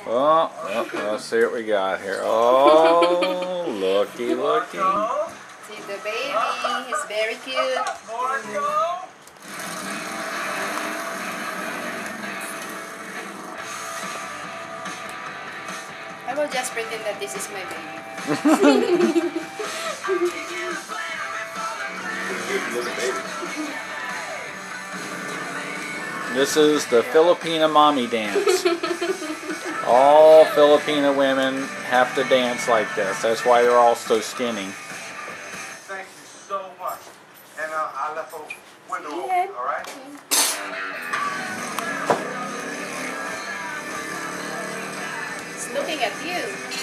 Let's see what we got here. Oh, looky, looky. See the baby, he's very cute. I will just pretend that this is my baby. This is the Filipina mommy dance. All Filipina women have to dance like this. That's why they're all so skinny. Thank you so much. And I left a window open, all right? It's looking at you.